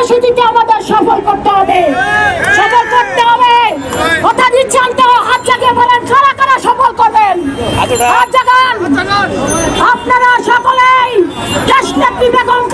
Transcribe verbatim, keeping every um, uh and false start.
কর্মসূচিতে আমাদের সফল করতে হবে, সফল করতে হবে। কথা দিচ্ছেন তো? হাত জাগিয়ে বলেন কারা কারা সফল করবেন? হাত জাগান। আপনারা সকলেই দেশনেত্রী বেগম